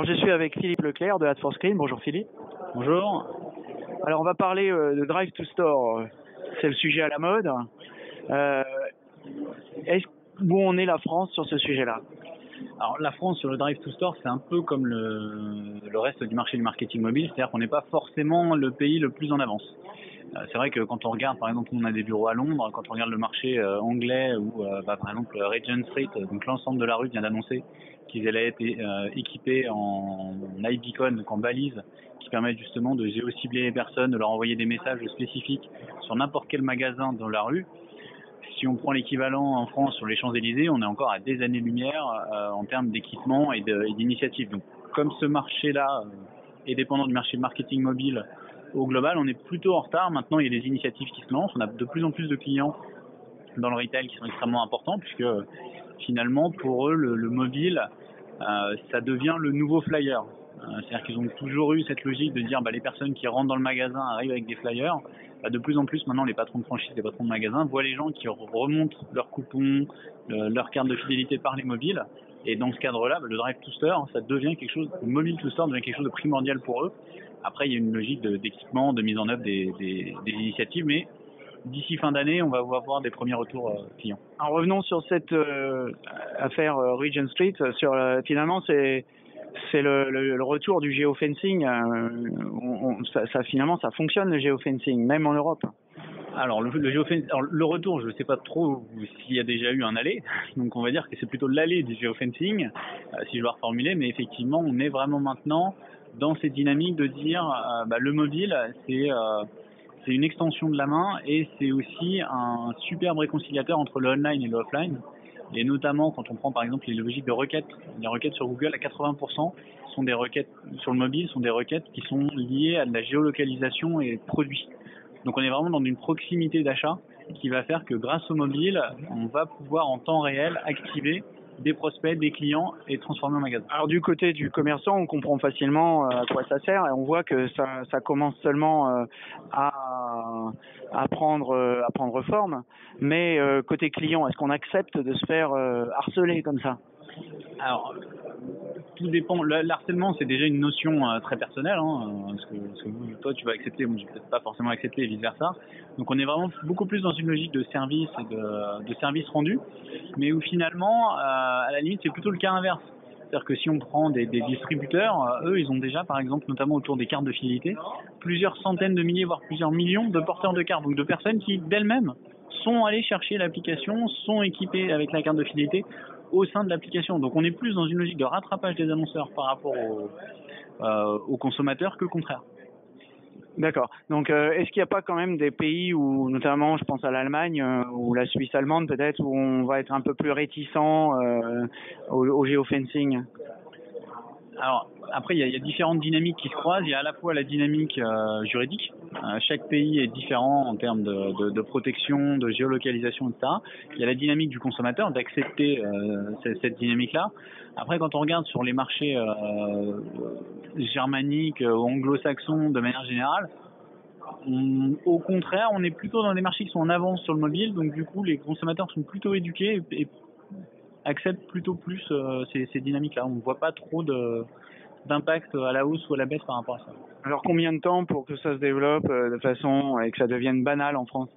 Alors je suis avec Philippe Leclerc de Add4Screen. Bonjour Philippe. Bonjour. Alors on va parler de Drive to Store. C'est le sujet à la mode. Où en est la France sur ce sujet-là? Alors la France sur le Drive to Store, c'est un peu comme le reste du marché du marketing mobile, c'est-à-dire qu'on n'est pas forcément le pays le plus en avance. C'est vrai que quand on regarde, par exemple, on a des bureaux à Londres, quand on regarde le marché anglais où, par exemple, Regent Street, donc l'ensemble de la rue vient d'annoncer qu'ils allaient être équipés en iBeacon, donc en balise, qui permettent justement de géocibler les personnes, de leur envoyer des messages spécifiques sur n'importe quel magasin dans la rue. Si on prend l'équivalent en France sur les Champs-Élysées, on est encore à des années-lumière en termes d'équipement et d'initiatives. Donc, comme ce marché-là est dépendant du marché marketing mobile au global, on est plutôt en retard. Maintenant, il y a des initiatives qui se lancent. On a de plus en plus de clients dans le retail qui sont extrêmement importants, puisque finalement, pour eux, le mobile, ça devient le nouveau flyer. C'est-à-dire qu'ils ont toujours eu cette logique de dire les personnes qui rentrent dans le magasin arrivent avec des flyers. De plus en plus, maintenant, les patrons de franchise, les patrons de magasins voient les gens qui remontent leurs coupons, leur carte de fidélité par les mobiles. Et dans ce cadre-là, le Drive to Store, ça devient quelque chose, le mobile to store devient quelque chose de primordial pour eux. Après, il y a une logique d'équipement, de mise en œuvre des initiatives, mais d'ici fin d'année, on va voir des premiers retours clients. Alors revenons sur cette affaire Regent Street. Finalement, c'est le retour du géofencing. Finalement, ça fonctionne le géofencing, même en Europe. Alors le retour, je ne sais pas trop s'il y a déjà eu un aller, donc on va dire que c'est plutôt l'aller du géofencing, si je dois reformuler, mais effectivement, on est vraiment maintenant dans cette dynamique de dire le mobile, c'est une extension de la main et c'est aussi un superbe réconciliateur entre le online et le offline. Et notamment quand on prend par exemple les logiques de requêtes, les requêtes sur Google à 80% sont des requêtes sur le mobile, sont des requêtes qui sont liées à de la géolocalisation et produits. Donc on est vraiment dans une proximité d'achat qui va faire que grâce au mobile, on va pouvoir en temps réel activer des prospects, des clients et transformer en magasin. Alors du côté du commerçant, on comprend facilement à quoi ça sert et on voit que ça commence seulement à prendre forme. Mais côté client, est-ce qu'on accepte de se faire harceler comme ça? Alors, tout dépend. Le harcèlement, c'est déjà une notion très personnelle. Ce que toi, tu vas accepter, moi, je vais peut-être pas forcément accepter et vice-versa. Donc, on est vraiment beaucoup plus dans une logique de service et de service rendu. Mais où finalement, à la limite, c'est plutôt le cas inverse. C'est-à-dire que si on prend des distributeurs, eux, ils ont déjà, par exemple, notamment autour des cartes de fidélité, plusieurs centaines de milliers, voire plusieurs millions de porteurs de cartes. Donc, de personnes qui, d'elles-mêmes, sont allées chercher l'application, sont équipées avec la carte de fidélité au sein de l'application. Donc on est plus dans une logique de rattrapage des annonceurs par rapport aux consommateurs que le contraire. D'accord. Donc est-ce qu'il n'y a pas quand même des pays où, notamment je pense à l'Allemagne ou la Suisse allemande peut-être, où on va être un peu plus réticent au géofencing? Alors après, il y a différentes dynamiques qui se croisent. Il y a à la fois la dynamique juridique. Chaque pays est différent en termes de protection, de géolocalisation, etc. Il y a la dynamique du consommateur, d'accepter cette dynamique-là. Après, quand on regarde sur les marchés germaniques ou anglo-saxons de manière générale, au contraire, on est plutôt dans des marchés qui sont en avance sur le mobile. Donc du coup, les consommateurs sont plutôt éduqués et acceptent plutôt plus ces dynamiques-là. On ne voit pas trop d'impact à la hausse ou à la baisse par rapport à ça. Alors combien de temps pour que ça se développe de façon et que ça devienne banal en France?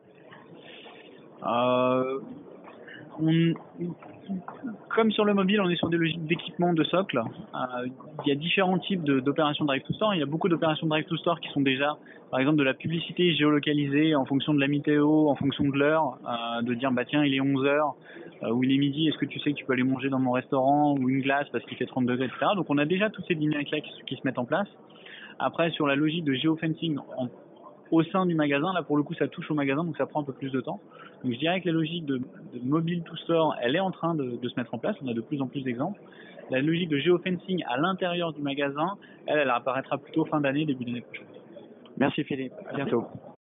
Comme sur le mobile, on est sur des logiques d'équipement de socle. Il y a différents types d'opérations Drive to Store. Il y a beaucoup d'opérations Drive to Store qui sont déjà, par exemple, de la publicité géolocalisée en fonction de la météo, en fonction de l'heure, de dire tiens, il est 11h ou il est midi, est-ce que tu sais que tu peux aller manger dans mon restaurant, ou une glace parce qu'il fait 30 degrés, etc. Donc on a déjà toutes ces dynamiques-là qui se mettent en place. Après, sur la logique de géofencing au sein du magasin, là pour le coup ça touche au magasin, donc ça prend un peu plus de temps. Donc je dirais que la logique de mobile to store, elle est en train de se mettre en place, on a de plus en plus d'exemples. La logique de géofencing à l'intérieur du magasin, elle apparaîtra plutôt fin d'année, début d'année prochaine. Merci Philippe, à bientôt.